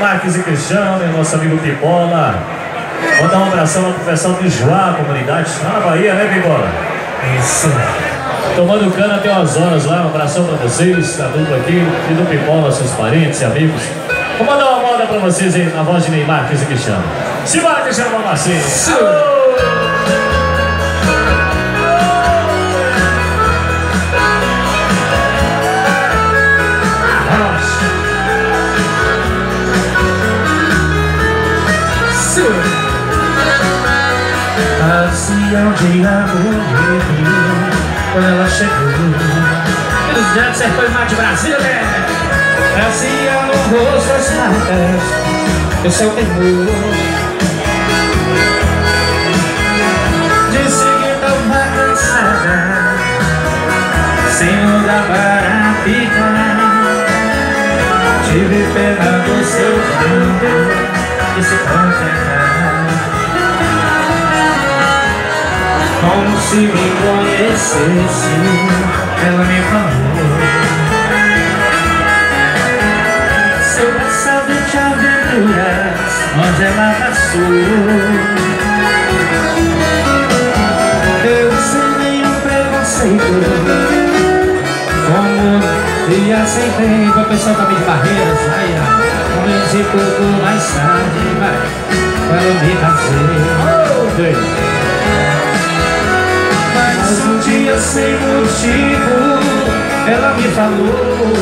Marques e Cristiano, nosso amigo Pipola. Vou dar um abração lá pro pessoal de Joá, comunidade, lá na Bahia, né, Pipola? Isso. Tomando cana até umas horas lá, um abração pra vocês, a dupla aqui, e do Pipola, seus parentes e amigos. Vou mandar uma moda pra vocês aí, na voz de Ney Marques e Cristiano. Simbora, Cristiano Mamacê! Fazia um dia bonito quando ela chegou. Eles já acertou o mar de Brasília, né? Trazia no rosto as marcas do seu temor. Disse que tava cansada, sem lugar para ficar. Tive pena do seu tempo de se contentar. Como se me conhecesse, ela me falou seu passado de aventuras, onde ela passou. Eu sem nenhum preconceito, como e aceitei. O pessoal também de Barreiras, um mês e pouco mais tarde, para eu me fazer. Mas um dia sem motivo ela me falou: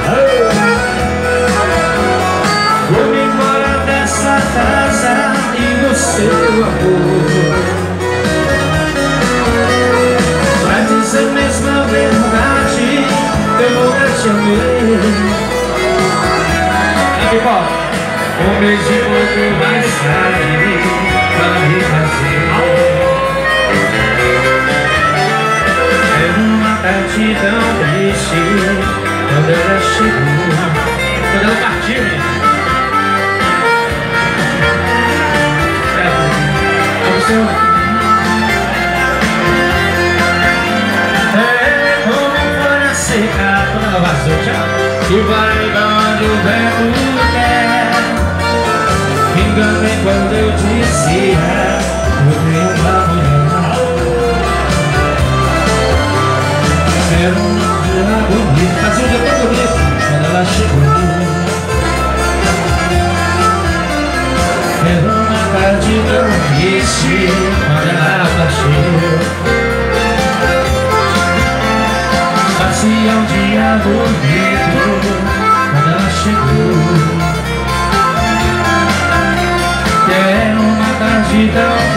vou embora dessa casa e do seu amor. Pra dizer mesmo a verdade, eu nunca te amei. Um mês e pouco mais tarde para me fazer. Tarde tão triste quando ela chegou, quando ela partiu, né? Como folha seca quando ela vazou, tchau. E vai onde o vento quer. Me enganei quando eu dizia eu tenho uma mulher. Era um dia bonito, fazia um dia tão bonito quando ela chegou. Era uma tarde tão triste quando ela partiu. Fazia um dia bonito quando ela chegou. Era uma tarde tão